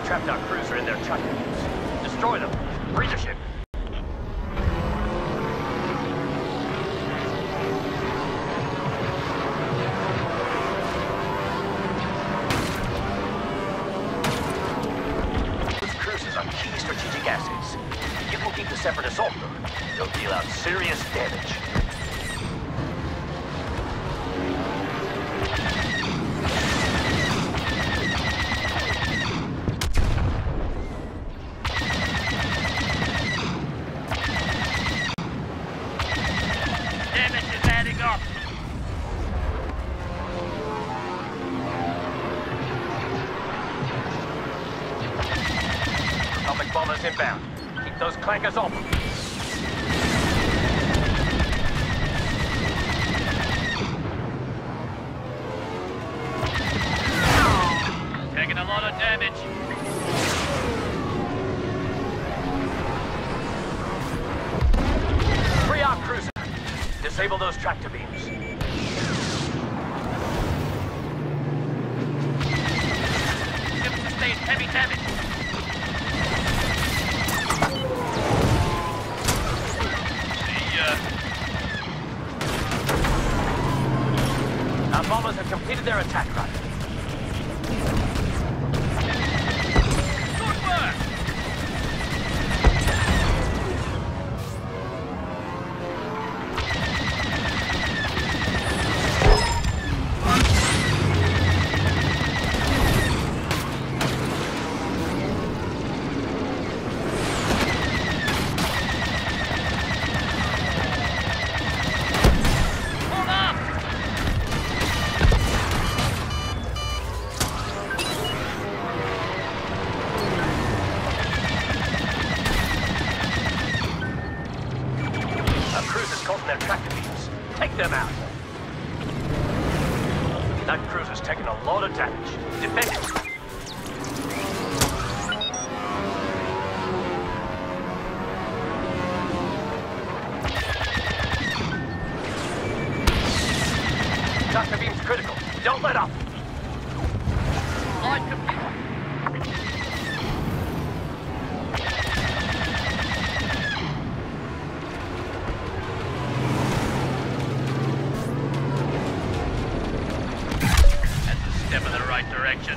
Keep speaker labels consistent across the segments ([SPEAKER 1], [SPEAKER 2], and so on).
[SPEAKER 1] trapped our cruiser in their tractor beams. Destroy them. Free the ship. Those cruisers are key strategic assets. If you can keep the Separatists off them, they'll deal out serious damage. Republic bombers inbound. Keep those clankers off.
[SPEAKER 2] Taking a lot of damage.
[SPEAKER 1] Free our cruiser. Disable those tractor beams.
[SPEAKER 2] Ship sustained heavy damage.
[SPEAKER 1] Our bombers have completed their attack run.
[SPEAKER 2] Good work!
[SPEAKER 1] Their tractor beams. Take them out. That cruiser's taken a lot of damage. Defend it. Tractor beam's critical. Don't let up.
[SPEAKER 2] Line complete. Step in the right direction.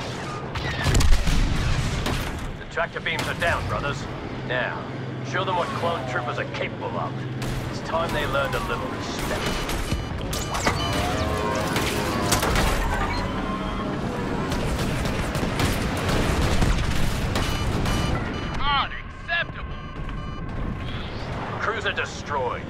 [SPEAKER 1] The tractor beams are down, brothers. Now, show them what clone troopers are capable of. It's time they learned a little respect.
[SPEAKER 2] Unacceptable!
[SPEAKER 1] Cruiser destroyed.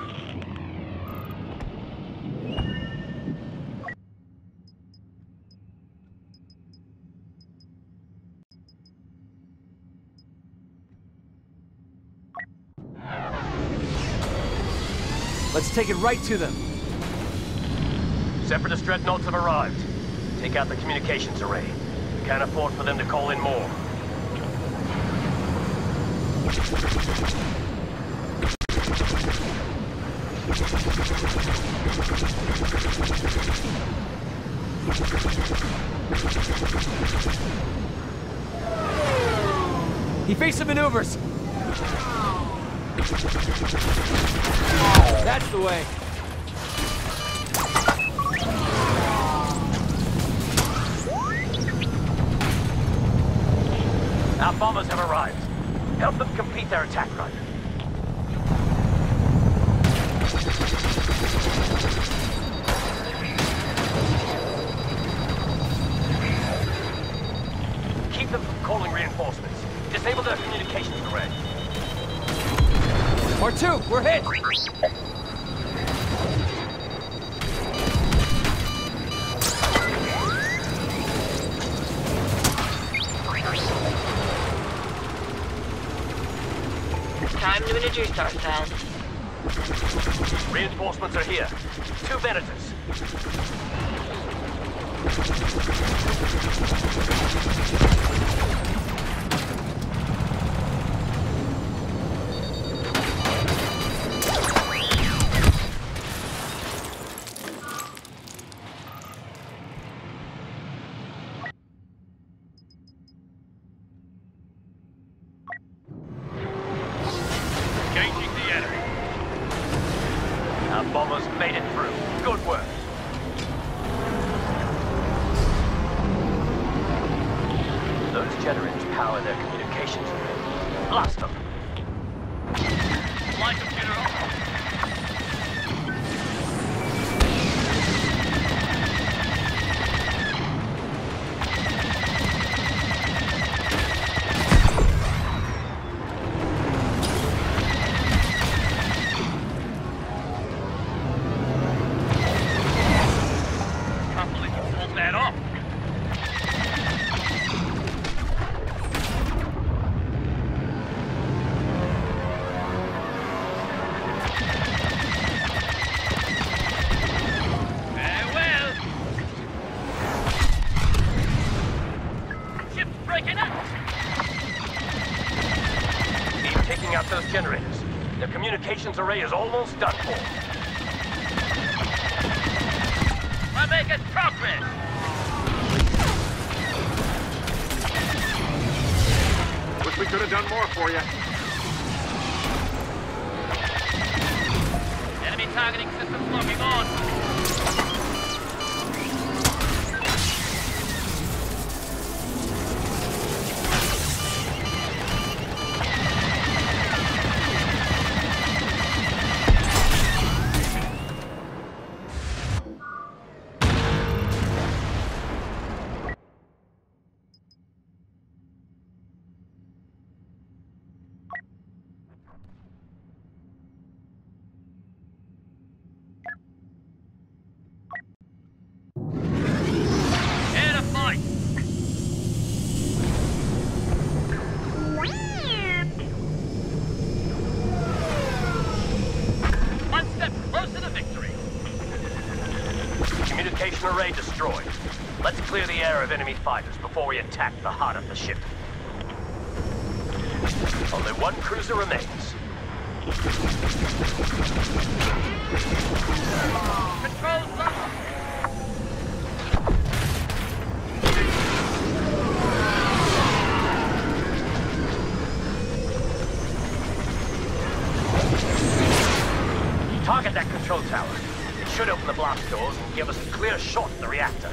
[SPEAKER 3] Let's take it right to them.
[SPEAKER 1] Separatist dreadnoughts have arrived. Take out the communications array. Can't afford for them to call in more.
[SPEAKER 3] Evasive maneuvers! That's the way.
[SPEAKER 1] Our bombers have arrived. Help them complete their attack run. Keep them from calling reinforcements. Disable their communications array.
[SPEAKER 3] Part 2, we're hit!
[SPEAKER 4] Time to introduce ourselves.
[SPEAKER 1] Reinforcements are here. 2 Venators. power their communications array. Blast them!
[SPEAKER 2] Flight computer off. Can't believe you pulled that off. Farewell. Ship's breaking up.
[SPEAKER 1] Keep taking out those generators. Their communications array is almost done for.
[SPEAKER 2] We're making progress.
[SPEAKER 5] Wish we could have done more for you.
[SPEAKER 2] Enemy targeting systems locking on. Here to fight. One step closer to victory.
[SPEAKER 1] Communication array destroyed. Let's clear the air of enemy fighters before we attack the heart of the ship. Only one cruiser remains.
[SPEAKER 2] Controls locked.
[SPEAKER 1] Target that control tower. It should open the blast doors and give us a clear shot at the reactor.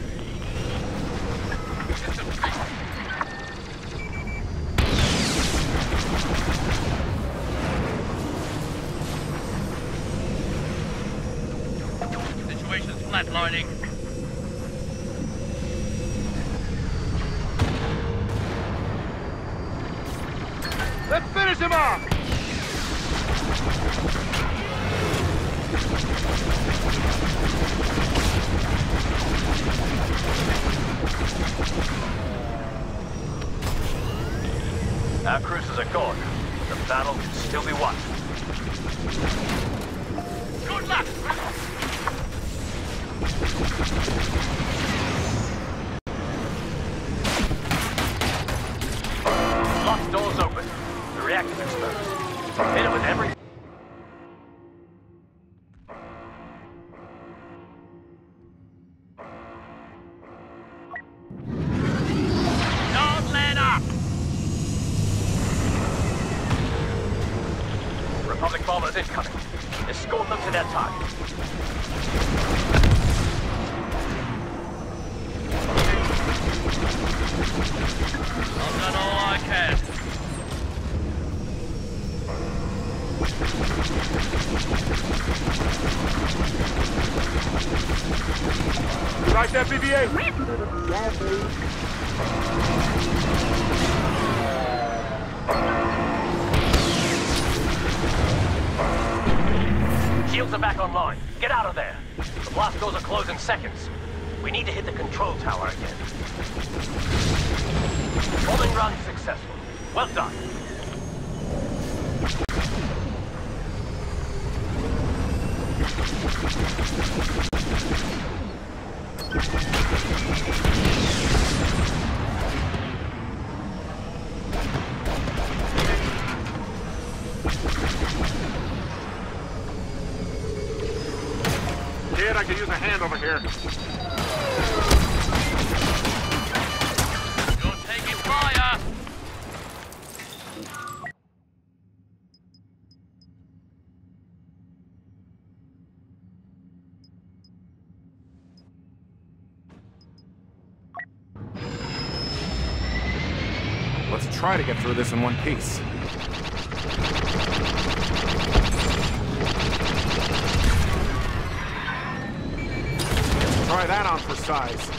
[SPEAKER 2] Situation's flatlining.
[SPEAKER 5] Let's finish him off!
[SPEAKER 1] Our cruisers are gone. The battle can still be won.
[SPEAKER 2] Good luck.
[SPEAKER 1] Lock doors open. The reactor's exposed. Hit it with every...
[SPEAKER 2] Don't let up.
[SPEAKER 1] Republic bombers incoming. Escort them to their target.
[SPEAKER 2] I've done all I can.
[SPEAKER 5] You like that, BB-8?
[SPEAKER 1] Shields are back online. Get out of there. The blast doors are closed in seconds. We need to hit the control tower again. Bombing run successful. Well done.
[SPEAKER 5] Kid, I could use a hand over here.
[SPEAKER 2] You're taking fire.
[SPEAKER 5] Let's try to get through this in one piece. Try that on for size.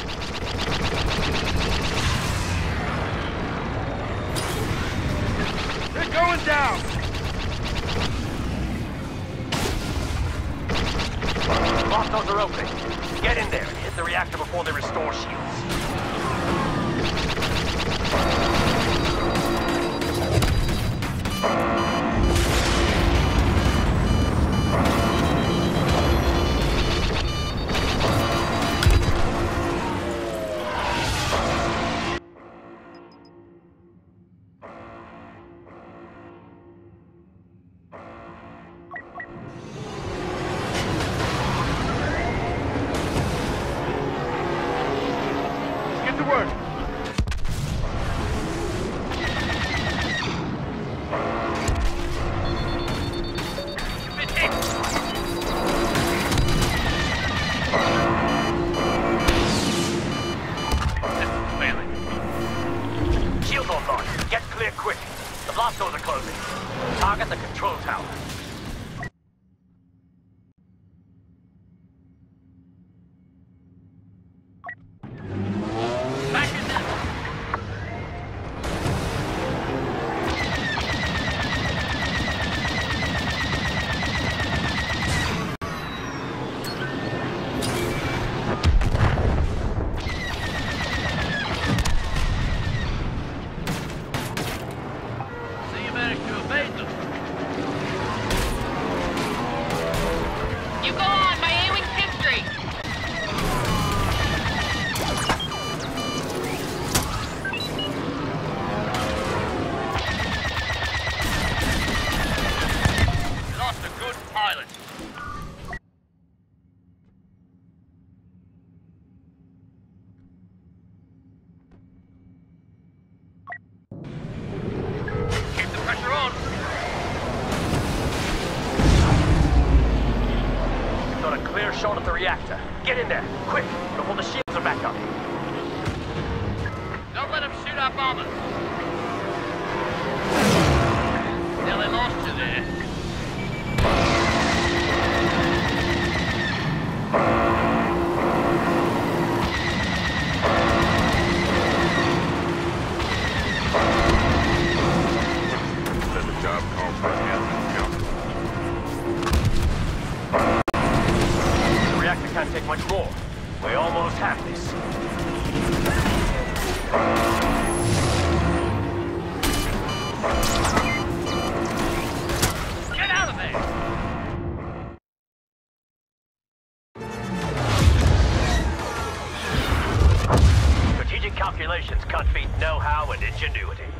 [SPEAKER 5] They're going down!
[SPEAKER 1] Hostiles are opening. Get in there and hit the reactor before they restore shields.
[SPEAKER 5] Get to work!
[SPEAKER 2] You've been hit. Failing.
[SPEAKER 1] Shields online. Get clear quick. The blast doors are closing. Target the control tower.
[SPEAKER 2] Back in there. So you managed to evade them.
[SPEAKER 4] You go on, my A-Wing's history.
[SPEAKER 2] You lost a good pilot. Keep the pressure on.
[SPEAKER 1] We've got a clear shot at the reactor. Get in there, quick, before the shields are back up.
[SPEAKER 2] Don't let them shoot our bombers. Nearly lost you there.
[SPEAKER 5] Then the job called for a hazmat jump.
[SPEAKER 1] The reactor can't take much more. We almost have this.
[SPEAKER 2] Get out of there!
[SPEAKER 1] Strategic calculations can't beat know-how and ingenuity.